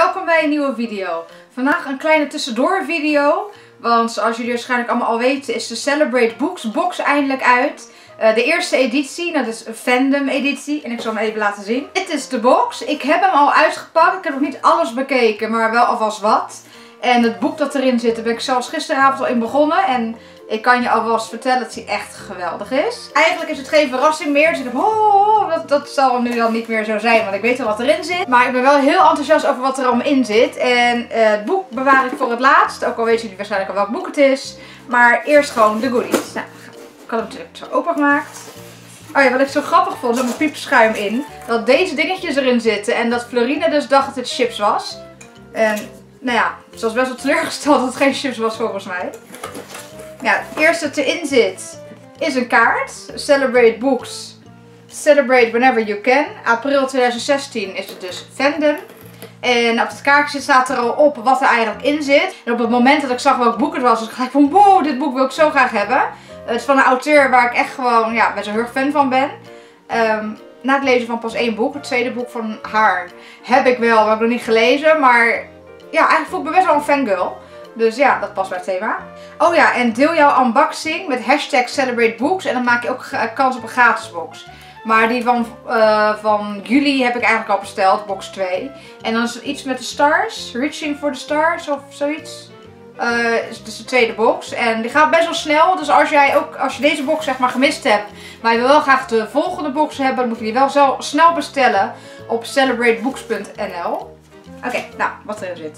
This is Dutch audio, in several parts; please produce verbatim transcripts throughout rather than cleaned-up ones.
welkom bij een nieuwe video. Vandaag een kleine tussendoor video. Want zoals jullie waarschijnlijk allemaal al weten is de Celebrate Books box eindelijk uit. Uh, de eerste editie, dat is een fandom editie. En ik zal hem even laten zien. Dit is de box. Ik heb hem al uitgepakt. Ik heb nog niet alles bekeken, maar wel alvast wat. En het boek dat erin zit, daar ben ik zelfs gisteravond al in begonnen. En ik kan je alvast vertellen dat hij echt geweldig is. Eigenlijk is het geen verrassing meer. Dus ik heb, oh, dat, dat zal nu dan niet meer zo zijn, want ik weet al wat erin zit. Maar ik ben wel heel enthousiast over wat er allemaal in zit. En uh, het boek bewaar ik voor het laatst. Ook al weten jullie waarschijnlijk al welk boek het is. Maar eerst gewoon de goodies. Nou, ik had hem natuurlijk zo opengemaakt. Oh ja, wat ik zo grappig vond, er zat een piepschuim in. Dat deze dingetjes erin zitten. En dat Florine dus dacht dat het chips was. En nou ja, ze was best wel teleurgesteld dat het geen chips was volgens mij. Ja, het eerste wat erin zit is een kaart. Celebrate Books. Celebrate whenever you can. April twintig zestien is het dus fandom. En op het kaartje staat er al op wat er eigenlijk in zit. En op het moment dat ik zag welk boek het was, was ik gelijk van wow, dit boek wil ik zo graag hebben. Het is van een auteur waar ik echt gewoon ja, best wel heel erg fan van ben. Um, na het lezen van pas één boek, het tweede boek van haar, heb ik wel, maar heb ik nog niet gelezen. Maar ja, eigenlijk voel ik me best wel een fangirl. Dus ja, dat past bij het thema. Oh ja, en deel jouw unboxing met hashtag Celebrate Books. En dan maak je ook kans op een gratis box. Maar die van, uh, van juli heb ik eigenlijk al besteld, box twee. En dan is er iets met de stars, Reaching for the Stars of zoiets. Uh, is dus de tweede box. En die gaat best wel snel. Dus als jij ook, als je deze box zeg maar gemist hebt, maar je wil wel graag de volgende box hebben, dan moet je die wel zo snel bestellen op celebrate books punt n l. Oké, okay, nou, wat erin zit.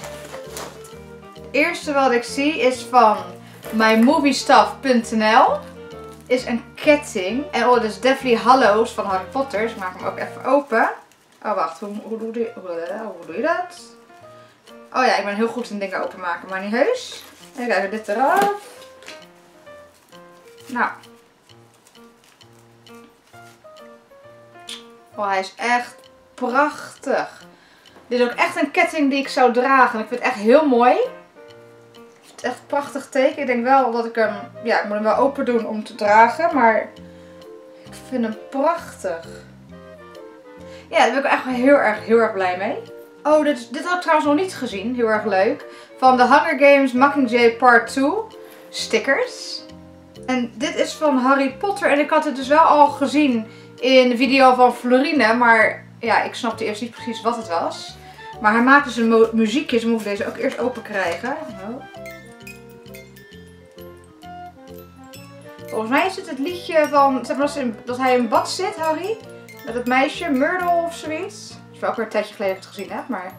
Het eerste wat ik zie is van my movie stuff punt n l. Is een ketting. En oh, dat is Deathly Hallows van Harry Potter. Dus ik maak hem ook even open. Oh, wacht. Hoe, hoe, doe, je, hoe, hoe doe je dat? Oh ja, ik ben heel goed in dingen openmaken, maar niet heus. Even kijken, dit eraf. Nou. Oh, hij is echt prachtig. Dit is ook echt een ketting die ik zou dragen. Ik vind het echt heel mooi. Het is echt een prachtig teken. Ik denk wel dat ik hem, ja, ik moet hem wel open doen om te dragen, maar ik vind hem prachtig. Ja, daar ben ik echt heel erg, heel erg blij mee. Oh, dit, dit had ik trouwens nog niet gezien. Heel erg leuk. Van The Hunger Games Mockingjay Part twee. Stickers. En dit is van Harry Potter. En ik had het dus wel al gezien in de video van Florine. Maar ja, ik snapte eerst niet precies wat het was. Maar hij maakt dus een muziekje. Dus we moeten deze ook eerst open krijgen. Oh. Volgens mij is het het liedje van, zeg maar, dat hij in bad zit, Harry. Met het meisje, Myrtle of zoiets. Dat is wel ook weer een tijdje geleden dat ik het gezien heb, maar...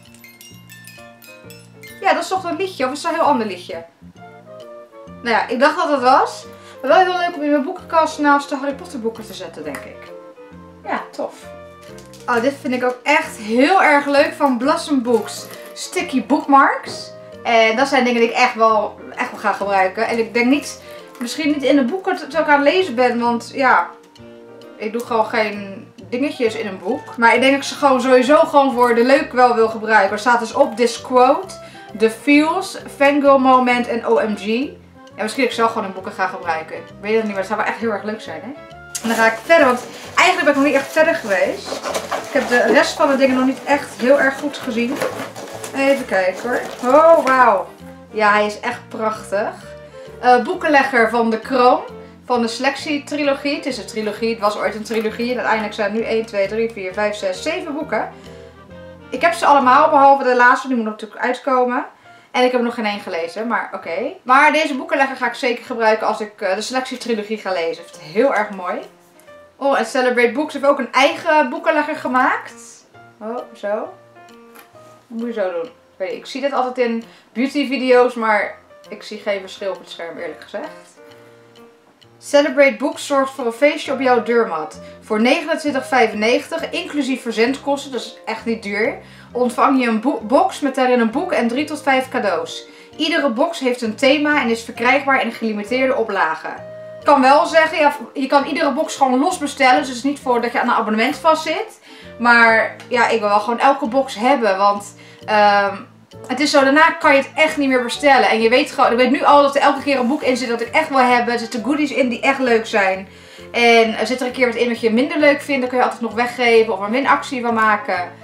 Ja, dat is toch een liedje, of is dat een heel ander liedje? Nou ja, ik dacht dat het was. Maar wel heel leuk om in mijn boekenkast naast de Harry Potter boeken te zetten, denk ik. Ja, tof. Oh, dit vind ik ook echt heel erg leuk van Blossom Books. Sticky bookmarks. En dat zijn dingen die ik echt wel, echt wel ga gebruiken. En ik denk niet... Misschien niet in de boeken terwijl ik aan het lezen ben, want ja, ik doe gewoon geen dingetjes in een boek. Maar ik denk dat ik ze gewoon sowieso gewoon voor de leuk wel wil gebruiken. Er staat dus op this quote, the feels, fangirl moment en O M G. En misschien dat ik zelf gewoon in boeken ga gebruiken. Ik weet het niet, maar het zou wel echt heel erg leuk zijn, hè? En dan ga ik verder, want eigenlijk ben ik nog niet echt verder geweest. Ik heb de rest van de dingen nog niet echt heel erg goed gezien. Even kijken hoor. Oh, wauw. Ja, hij is echt prachtig. Uh, boekenlegger van de Kroon. Van de Selectie trilogie. Het is een trilogie. Het was ooit een trilogie. En uiteindelijk zijn er nu één, twee, drie, vier, vijf, zes, zeven boeken. Ik heb ze allemaal. Behalve de laatste. Die moet natuurlijk uitkomen. En ik heb nog geen één gelezen. Maar oké. Okay. Maar deze boekenlegger ga ik zeker gebruiken als ik uh, de Selectie trilogie ga lezen. Ik vind het heel erg mooi. Oh, en Celebrate Books heeft ook een eigen boekenlegger gemaakt. Oh, zo. Dat moet je zo doen. Okay, ik zie dit altijd in beauty video's. Maar... ik zie geen verschil op het scherm, eerlijk gezegd. Celebrate Books zorgt voor een feestje op jouw deurmat. Voor negenentwintig vijfennegentig, inclusief verzendkosten, dat is echt niet duur, ontvang je een box met daarin een boek en drie tot vijf cadeaus. Iedere box heeft een thema en is verkrijgbaar in een gelimiteerde oplage. Ik kan wel zeggen, ja, je kan iedere box gewoon los bestellen, dus het is niet voor dat je aan een abonnement vastzit. Maar ja, ik wil wel gewoon elke box hebben, want... Um, het is zo, daarna kan je het echt niet meer bestellen. En je weet gewoon, ik weet nu al dat er elke keer een boek in zit dat ik echt wil hebben. Er zitten goodies in die echt leuk zijn. En er zit er een keer wat in wat je minder leuk vindt, dan kun je altijd nog weggeven of er een winactie van maken.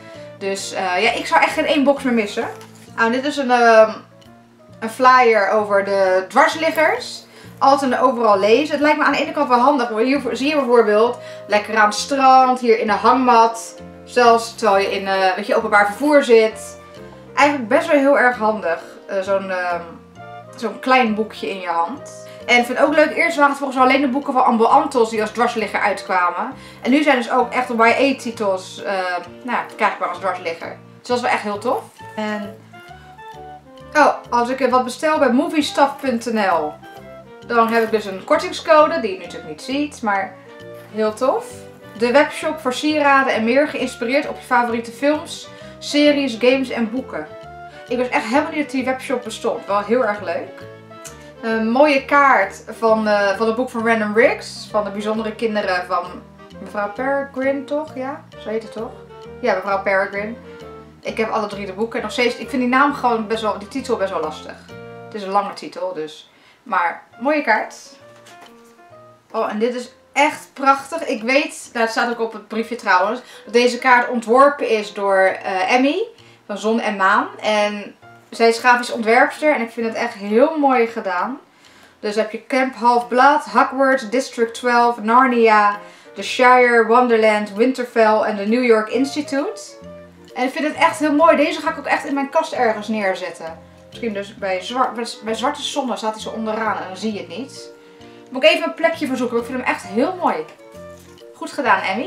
Dus uh, ja, ik zou echt geen één box meer missen. Nou, dit is een, uh, een flyer over de dwarsliggers. Altijd en overal lezen. Het lijkt me aan de ene kant wel handig. Hier zie je bijvoorbeeld lekker aan het strand, hier in de hangmat. Zelfs terwijl je in uh, weet je, openbaar vervoer zit. Eigenlijk best wel heel erg handig. Uh, Zo'n uh, zo'n klein boekje in je hand. En ik vind het ook leuk, eerst waren het volgens mij alleen de boeken van Ambo Antos die als dwarsligger uitkwamen. En nu zijn dus ook echt de Y A titels uh, nou, krijgbaar als dwarsligger. Dus dat is wel echt heel tof. En oh, als ik wat bestel bij moviestuff punt n l, dan heb ik dus een kortingscode die je natuurlijk niet ziet, maar heel tof. De webshop voor sieraden en meer, geïnspireerd op je favoriete films, series, games en boeken. Ik was echt helemaal niet dat die webshop bestond. Wel heel erg leuk. Een mooie kaart van, uh, van het boek van Random Riggs. Van de bijzondere kinderen van mevrouw Peregrine, toch? Ja, zo heet het toch? Ja, mevrouw Peregrine. Ik heb alle drie de boeken. En nog steeds, ik vind die naam gewoon best wel, die titel best wel lastig. Het is een lange titel, dus. Maar, mooie kaart. Oh, en dit is echt prachtig. Ik weet, nou, het staat ook op het briefje trouwens, dat deze kaart ontworpen is door uh, Emmy van Zon en Maan. En zij is grafisch ontwerpster en ik vind het echt heel mooi gedaan. Dus heb je Camp Half-Blood, Hogwarts, District twaalf, Narnia, The Shire, Wonderland, Winterfell en de New York Institute. En ik vind het echt heel mooi. Deze ga ik ook echt in mijn kast ergens neerzetten. Misschien dus bij, zwar bij zwarte zonnen staat hij zo onderaan en dan zie je het niet. Moet ik even een plekje voor zoeken. Ik vind hem echt heel mooi. Goed gedaan, Emmy.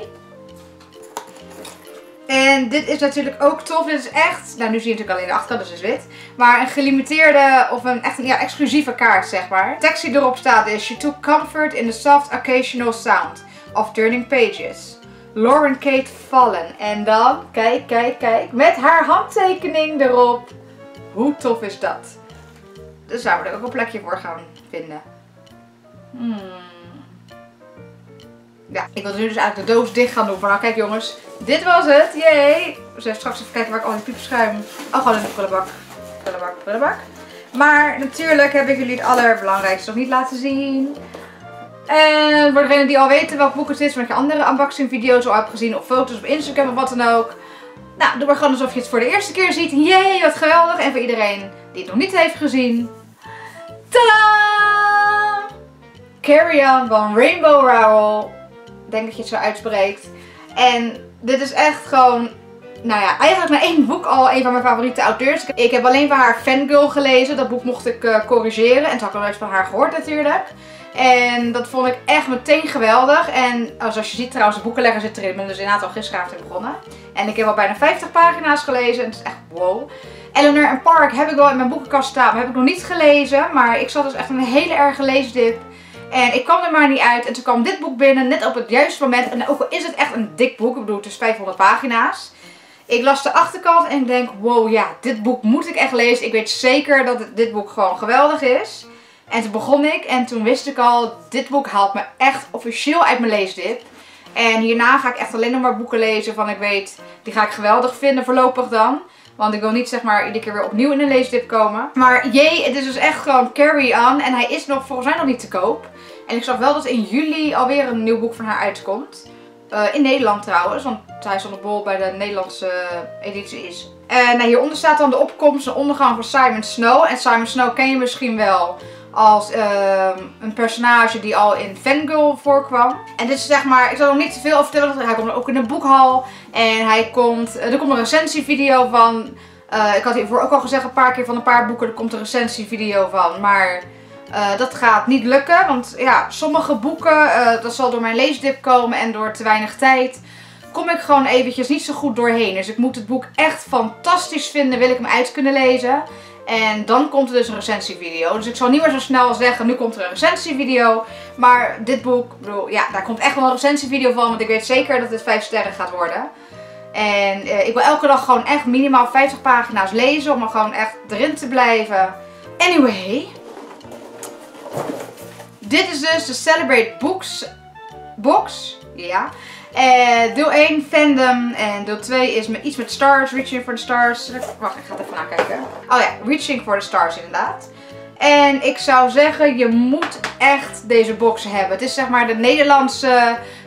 En dit is natuurlijk ook tof. Dit is echt, nou nu zie je natuurlijk alleen de achterkant, dus het is wit. Maar een gelimiteerde of een echt een ja, exclusieve kaart, zeg maar. De tekst die erop staat is: She took comfort in the soft occasional sound of turning pages. Lauren Kate Fallen. En dan, kijk, kijk, kijk, met haar handtekening erop. Hoe tof is dat? Dus daar moet ik ook een plekje voor gaan vinden. Hmm. Ja, ik wil nu dus eigenlijk de doos dicht gaan doen. Van nou kijk jongens, dit was het. Yay! Dus even straks even kijken waar ik al die piepschuim... Oh, gewoon in de prullenbak. Prullenbak, prullenbak. Maar natuurlijk heb ik jullie het allerbelangrijkste nog niet laten zien. En voor degenen die al weten welk boek het is, met je andere unboxing video's al hebt gezien, of foto's op Instagram of wat dan ook. Nou, doe maar gewoon alsof je het voor de eerste keer ziet. Yay, wat geweldig. En voor iedereen die het nog niet heeft gezien. Tadaa! Carry On van Rainbow Rowell. Ik denk dat je het zo uitspreekt. En dit is echt gewoon, nou ja, eigenlijk na één boek al een van mijn favoriete auteurs. Ik heb alleen van haar Fangirl gelezen. Dat boek mocht ik uh, corrigeren. En toen had ik al nooit van haar gehoord natuurlijk. En dat vond ik echt meteen geweldig. En zoals je ziet trouwens, de boekenlegger zit erin. Ik ben dus inderdaad al gisteravond in begonnen. En ik heb al bijna vijftig pagina's gelezen. En het is echt wow. Eleanor and Park heb ik wel in mijn boekenkast staan. Maar heb ik nog niet gelezen. Maar ik zat dus echt in een hele erge leesdip. En ik kwam er maar niet uit. En toen kwam dit boek binnen, net op het juiste moment. En ook al is het echt een dik boek. Ik bedoel, het is vijfhonderd pagina's. Ik las de achterkant en ik denk, wow ja, dit boek moet ik echt lezen. Ik weet zeker dat dit boek gewoon geweldig is. En toen begon ik en toen wist ik al, dit boek haalt me echt officieel uit mijn leesdip. En hierna ga ik echt alleen nog maar boeken lezen van ik weet, die ga ik geweldig vinden voorlopig dan. Want ik wil niet zeg maar iedere keer weer opnieuw in een leesdip komen. Maar jee, het is dus echt gewoon Carry On. En hij is nog volgens mij nog niet te koop. En ik zag wel dat in juli alweer een nieuw boek van haar uitkomt. Uh, in Nederland trouwens, want hij is on the ball bij de Nederlandse editie is. En uh, hieronder staat dan de opkomst en ondergang van Simon Snow. En Simon Snow ken je misschien wel als uh, een personage die al in Fangirl voorkwam. En dit is zeg maar, ik zal nog niet te veel over vertellen, hij komt ook in de boekhal. En hij komt, uh, er komt een recensievideo van. Uh, ik had hiervoor ook al gezegd een paar keer van een paar boeken, er komt een recensievideo van. Maar uh, dat gaat niet lukken, want ja, sommige boeken, uh, dat zal door mijn leesdip komen en door te weinig tijd, kom ik gewoon eventjes niet zo goed doorheen. Dus ik moet het boek echt fantastisch vinden, wil ik hem uit kunnen lezen. En dan komt er dus een recensievideo. Dus ik zal niet meer zo snel zeggen, nu komt er een recensievideo. Maar dit boek, ik bedoel, ja, daar komt echt wel een recensievideo van. Want ik weet zeker dat het vijf sterren gaat worden. En eh, ik wil elke dag gewoon echt minimaal vijftig pagina's lezen. Om er gewoon echt erin te blijven. Anyway. Dit is dus de Celebrate Books box. Ja. Uh, deel één Fandom en deel twee is met iets met Stars, Reaching for the Stars. Wacht, ik ga het even nakijken. Oh ja, Reaching for the Stars inderdaad. En ik zou zeggen, je moet echt deze box hebben. Het is zeg maar de Nederlandse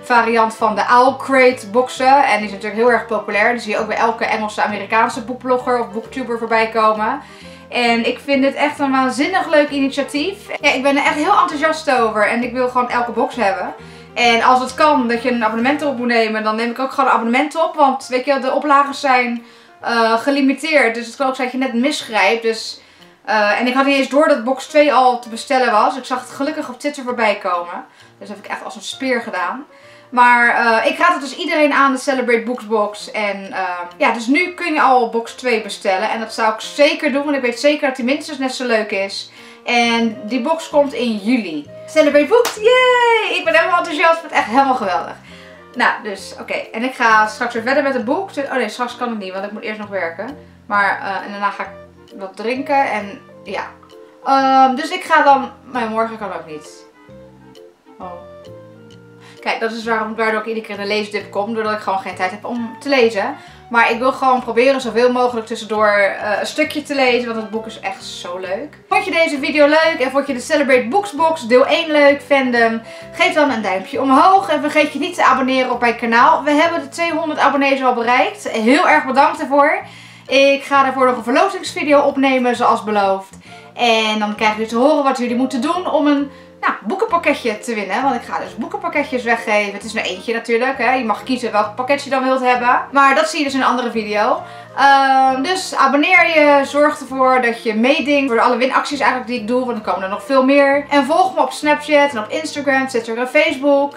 variant van de Owl Crate boxen. En die is natuurlijk heel erg populair. Die zie je ook bij elke Engelse, Amerikaanse boekblogger of booktuber voorbij komen. En ik vind dit echt een waanzinnig leuk initiatief. Ja, ik ben er echt heel enthousiast over. En ik wil gewoon elke box hebben. En als het kan dat je een abonnement op moet nemen, dan neem ik ook gewoon een abonnement op. Want weet je, de oplagen zijn uh, gelimiteerd. Dus het kan ook zijn dat je net misgrijpt. Dus, uh, en ik had niet eens door dat box twee al te bestellen was. Ik zag het gelukkig op Twitter voorbij komen. Dus dat heb ik echt als een speer gedaan. Maar uh, ik raad het dus iedereen aan, de Celebrate Books box. En uh, ja, dus nu kun je al box twee bestellen. En dat zou ik zeker doen, want ik weet zeker dat die minstens net zo leuk is. En die box komt in juli. Celebrate Books, yay! Ik ben helemaal enthousiast, ik vind het echt helemaal geweldig. Nou, dus oké. Okay. En ik ga straks weer verder met het boek. Oh nee, straks kan het niet, want ik moet eerst nog werken. Maar, uh, en daarna ga ik wat drinken en ja. Um, dus ik ga dan, maar morgen kan ook niet. Oh. Kijk, dat is waarom, waardoor ik iedere keer in een leesdip kom. Doordat ik gewoon geen tijd heb om te lezen. Maar ik wil gewoon proberen zoveel mogelijk tussendoor uh, een stukje te lezen. Want het boek is echt zo leuk. Vond je deze video leuk en vond je de Celebrate Books box deel één leuk, fandom? Geef dan een duimpje omhoog. En vergeet je niet te abonneren op mijn kanaal. We hebben de tweehonderd abonnees al bereikt. Heel erg bedankt daarvoor. Ik ga daarvoor nog een verlotingsvideo opnemen zoals beloofd. En dan krijgen jullie te horen wat jullie moeten doen om een... Nou, boekenpakketje te winnen, want ik ga dus boekenpakketjes weggeven. Het is maar eentje natuurlijk, hè. Je mag kiezen welk pakket je dan wilt hebben. Maar dat zie je dus in een andere video. Uh, dus abonneer je, zorg ervoor dat je meedingt voor alle winacties eigenlijk die ik doe, want er komen er nog veel meer. En volg me op Snapchat en op Instagram, Twitter en Facebook.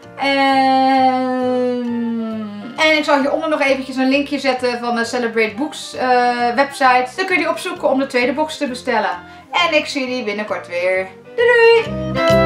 En... En ik zal hieronder nog eventjes een linkje zetten van de Celebrate Books uh, website. Dan kun je die opzoeken om de tweede box te bestellen. En ik zie jullie binnenkort weer. Doei doei!